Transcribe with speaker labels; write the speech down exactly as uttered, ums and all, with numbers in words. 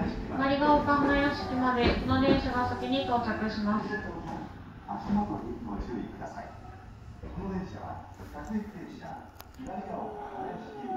Speaker 1: マリガ丘花屋敷までこの電車が先に到着します。
Speaker 2: 足元にご注意ください。この電車は各駅停車左側花屋敷